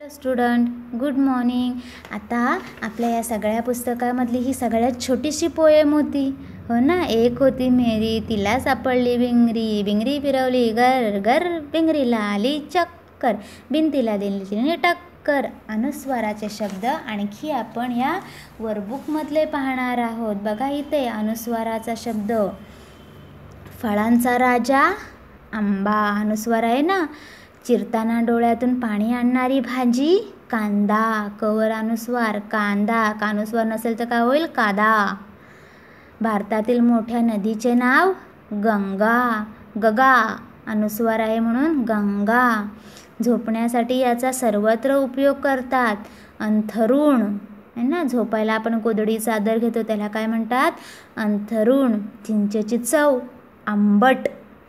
Student, good morning. आता आपल्या या सगळ्या पुस्तकामधली ही सगळ्यात छोटीशी पोएम होती, हो ना. एक होती मेरी, तिला सापडली भिंगरी, भिंगरी फिरवली घर घर, भिंगरीला आली चक्कर, भिंतीला दिली तिने टक्कर. अनुस्वाराचे शब्द आणखी आपण या वर्कबुकमधले पाहणार आहोत. बघा इथे अनुस्वाराचा शब्द. फळांचा राजा आंबा, अनुस्वार आहे ना. चिरताना डोळ्यातून पाणी आणणारी भाजी कांदा, कवर अनुस्वार कांदा, कानुस्वार नसेल तर काय होईल, कादा. भारतातील मोठ्या नदीचे नाव गंगा, गगा, अनुस्वार आहे म्हणून गंगा. झोपण्यासाठी याचा सर्वत्र उपयोग करतात. अंथरूण आहे ना, झोपायला आपण गोधडी चादर घेतो त्याला काय म्हणतात, अंथरूण. चिंचेची चव आंबट,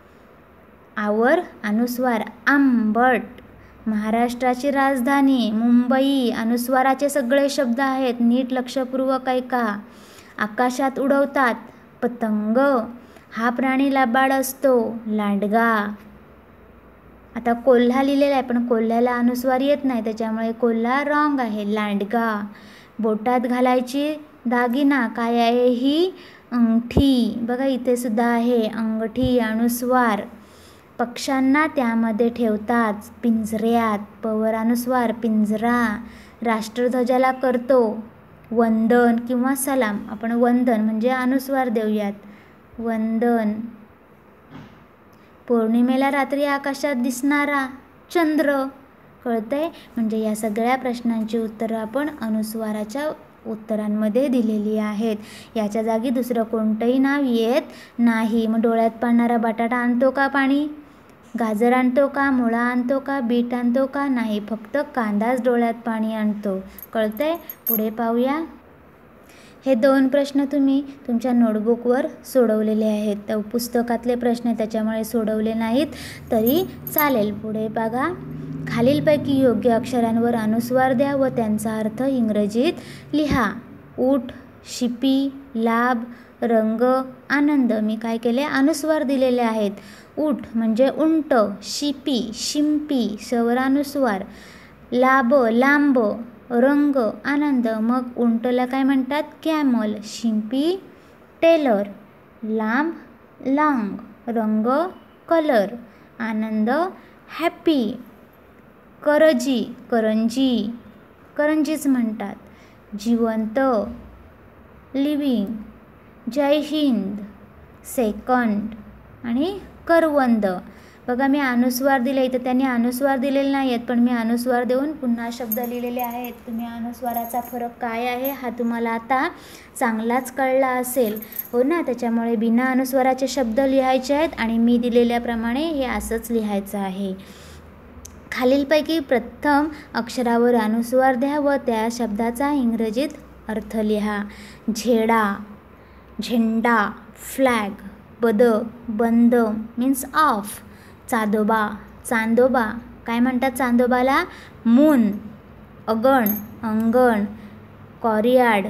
आवर अनुस्वार आंबट. महाराष्ट्राची राजधानी मुंबई, अनुस्वाराचे सगळे शब्द आहेत, नीट लक्षपूर्वक ऐका. आकाशात उडवतात पतंग. हा प्राणी लबाड असतो, लांडगा. आता कोल्हा लिहिलेला आहे पण कोल्ह्याला अनुस्वार येत नाही त्याच्यामुळे कोल्हा रॉंग आहे, लांडगा. बोटात घालायची दागिना काय आहे ही, अंगठी. बघा इथे सुद्धा आहे अंगठी, अनुस्वार. पक्ष्यांना त्यामध्ये ठेवतात, पिंजऱ्यात, पवर अनुस्वार पिंजरा. राष्ट्रध्वजाला करतो वंदन किंवा सलाम, आपण वंदन म्हणजे अनुस्वार देऊयात, वंदन. पौर्णिमेला रात्री आकाशात दिसणारा चंद्र, कळतंय. म्हणजे या सगळ्या प्रश्नांची उत्तरं आपण अनुस्वाराच्या उत्तरांमध्ये दिलेली आहेत. याच्या जागी दुसरं कोणतंही नाव येत नाही. मग डोळ्यात पाडणारा बटाटा आणतो का पाणी, गाजर आणतो का, मुळा आणतो का, बीट आणतो का, नाही, फक्त कांदाच डोळ्यात पाणी आणतो, कळतंय. पुढे पाहूया. हे 2 प्रश्न तुम्ही तुमच्या नोटबुकवर सोडवलेले आहेत. तर पुस्तकातले प्रश्न त्याच्यामुळे सोडवले नाहीत तरी चालेल. पुढे बघा. खालीलपैकी योग्य अक्षरांवर अनुस्वार द्या व त्यांचा अर्थ इंग्रजीत लिहा. ऊठ, शिपी, लाभ, रंग, आनंद. मी काय केले, अनुस्वार दिलेले आहेत. ऊठ म्हणजे उंट, शिपी शिंपी, सवर अनुस्वार. लाभ लांब, रंग आनंद. मग उंटला काय म्हणतात, कॅमल. शिंपी टेलर, लांब लाँग, रंग कलर, आनंद हॅपी. करजी करंजी, करंजीच म्हणतात. जिवंत लिव्हिंग. जय हिंद सेकंड. आणि करवंद. बघा मी अनुस्वार दिले, इथं त्यांनी अनुस्वार दिलेले नाही आहेत पण मी अनुस्वार देऊन पुन्हा शब्द लिहिलेले आहेत. तुम्ही अनुस्वाराचा फरक काय आहे हा तुम्हाला आता चांगलाच कळला असेल, हो ना. त्याच्यामुळे बिना अनुस्वाराचे शब्द लिहायचे आहेत आणि मी दिलेल्याप्रमाणे हे असंच लिहायचं आहे. खालीलपैकी प्रथम अक्षरावर अनुस्वार द्या व त्या शब्दाचा इंग्रजीत अर्थ लिहा. झेडा, झेंडा, फ्लॅग. बद, बंद मीन्स ऑफ. चांदोबा, चांदोबा, काय म्हणतात चांदोबाला, मून. अगण, अंगण, कॉरियार्ड.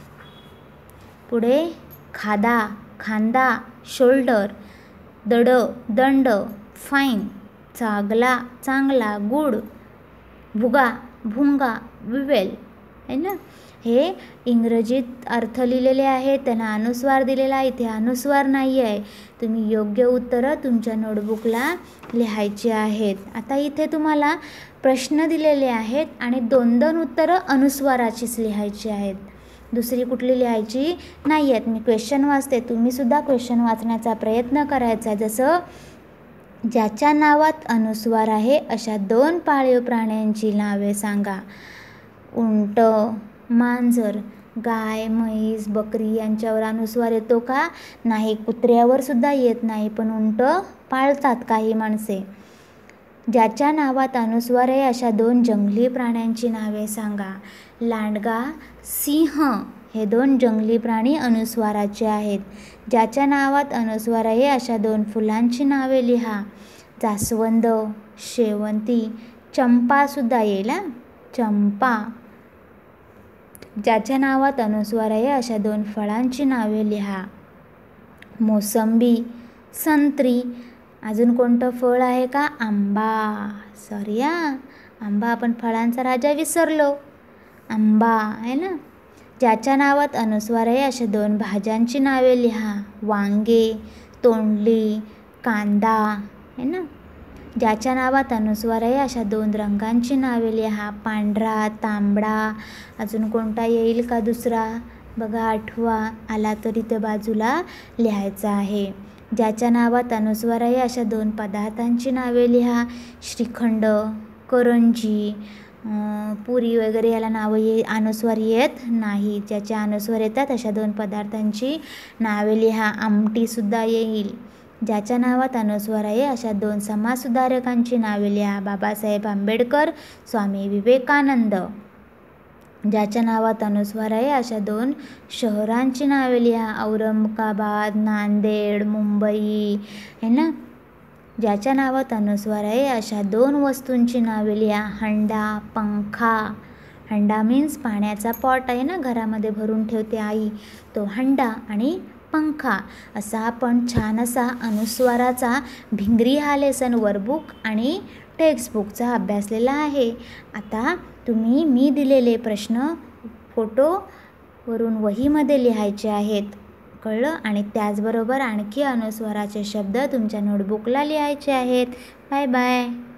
पुढे खादा, खांदा, शोल्डर. दड, दंड, फाईन. चांगला, चांगला, गुड. भुगा, भुंगा, विवेल, है ना. हे इंग्रजीत अर्थ लिहिलेले आहेत, त्यांना अनुस्वार दिलेला आहे, इथे अनुस्वार नाही आहे. तुम्ही योग्य उत्तरं तुमच्या नोटबुकला लिहायची आहेत. आता इथे तुम्हाला प्रश्न दिलेले आहेत आणि 2 उत्तरं अनुस्वाराचीच लिहायची आहेत, दुसरी कुठली लिहायची नाही आहेत. मी क्वेश्चन वाचते, तुम्हीसुद्धा क्वेश्चन वाचण्याचा प्रयत्न करायचा. जसं ज्याच्या नावात अनुस्वार आहे अशा 2 पाळीव प्राण्यांची नावे सांगा. उंट, मांजर. गाय, म्हैस, बकरी यांच्यावर अनुस्वार येतो का, नाही. कुत्र्यावर सुद्धा येत नाही पण उंट पाळतात काही माणसे. ज्याच्या नावात अनुस्वार आहे अशा 2 जंगली प्राण्यांची नावे सांगा. लांडगा, सिंह हे 2 जंगली प्राणी अनुस्वाराचे आहेत. ज्याच्या नावात अनुस्वार आहे अशा 2 फुलांची नावे लिहा. जास्वंद, शेवंती. चंपासुद्धा येईल, चंपा. ज्याच्या नावात अनुस्वार आहे अशा 2 फळांची नावे लिहा. मोसंबी, संत्री. अजून कोणतं फळ आहे का, आंबा. सॉरी आंबा आपण फळांचा राजा विसरलो. आंबा आहे ना. ज्याच्या नावात अनुस्वार आहे अशा 2 भाज्यांची नावे लिहा. वांगे, तोंडली, कांदा आहे ना. ज्याच्या नावात अनुस्वार आहे अशा 2 रंगांची नावे लिहा. पांढरा, तांबडा. अजून कोणता येईल का दुसरा? बघा, आठवा. आला तर इथे बाजूला लिहायचं आहे. ज्याच्या नावात अनुस्वार आहे अशा 2 पदार्थांची नावे लिहा. श्रीखंड, करंजी, पुरी वगैरे याला नावं अनुस्वार येत नाही. ज्याच्या अनुस्वार येतात अशा 2 पदार्थांची नावे लिहा. आमटीसुद्धा येईल. ज्याच्या नावात अनुस्वार आहे अशा 2 समाजसुधारकांची नावे लिहा. बाबासाहेब आंबेडकर, स्वामी विवेकानंद. ज्याच्या नावात अनुस्वार आहे अशा 2 शहरांची नावे लिहा. औरंगाबाद, नांदेड, मुंबई है ना. ज्याच्या नावात अनुस्वार आहे अशा 2 वस्तूंची नावे लिहा. हंडा, पंखा. हंडा मीन्स पाण्याचा पॉट आहे ना, घरामध्ये भरून ठेवते आई, तो हंडा. आणि पंखा. असा आपण छान असा अनुस्वाराचा भिंगरी हा लेसन वर्कबुक आणि टेक्स्टबुकचा अभ्यासलेला आहे. आता तुम्ही मी दिलेले प्रश्न फोटोवरून वहीमध्ये लिहायचे आहेत. कळलं? आणि त्याचबरोबर आणखी अनुस्वाराचे शब्द तुमच्या नोटबुकला लिहायचे आहेत. Bye bye.